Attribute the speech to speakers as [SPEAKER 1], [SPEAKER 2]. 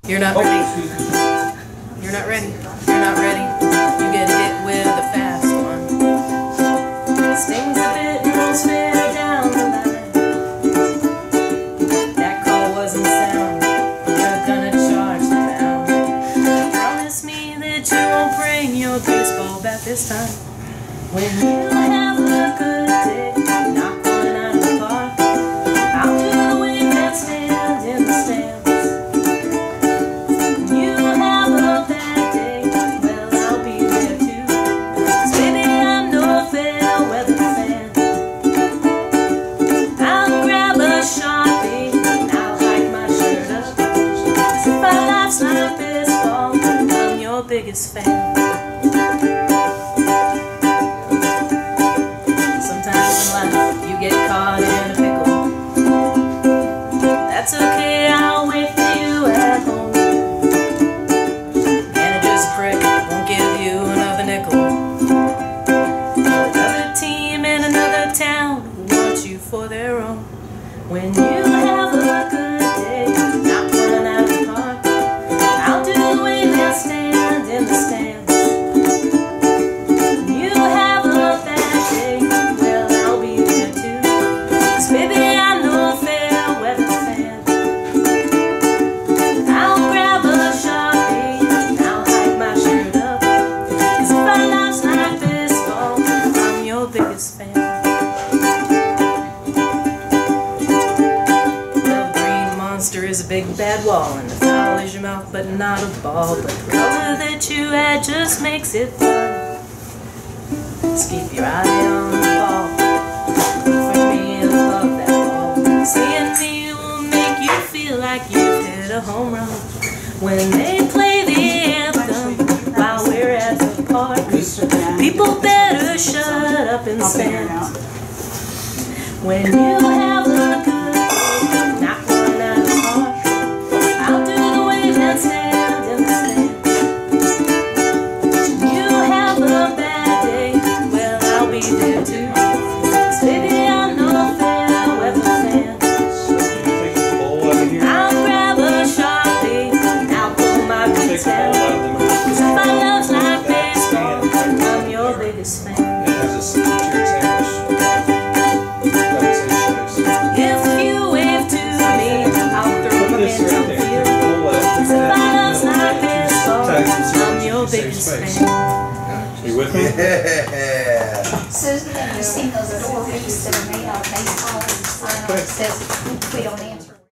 [SPEAKER 1] You're not ready. You're not ready. You're not ready. You get hit with a fast one. Stings a bit and rolls fair down the line. That call wasn't sound. You're gonna charge the pound. Promise me that you won't bring your baseball bat this time. When you have a good day, not going out of the park, I'll do the wing that stand in the stands. When you have a bad day, well, I'll be there too. 'Cause baby, I'm no fair weather fan. I'll grab a Sharpie and I'll hike my shirt up. 'Cause if our life's like baseball, I'm your biggest fan. You get caught in a pickle. That's okay, I'll wait for you at home. Manager's a prick, won't give you another nickel. Another team in another town who want you for their own. When you have a good day, not running out of the park, I'll do the way they stand in the stands. Baby, I'm no fair weather fan. I'll grab a Sharpie and I'll hike my shirt up. 'Cause if our life's like baseball, I'm your biggest fan. Well, the green monster is a big bad wall, and the foul is your mouth but not a ball. But the color that you add just makes it fun. Just keep your eye on the ball. Seeing me will make you feel like you've hit a home run. When they play the anthem while we're at the park, people better shut up and stand. When you have a good day, not going out of the park, I'll do the way that stand in the stands. When you have a bad day, well, I'll be there too. 'Cause baby, I'm no fair weather fan. Cause if our love's like baseball, I'm your biggest fan. If you wave to me, I'll throw my hands up for you. Cause if our love's like baseball, I'm your biggest fan.
[SPEAKER 2] You with me?
[SPEAKER 3] Yeah. Susan, have you seen those door wreaths that are made out of baseball and the sign on it says, "We don't answer"?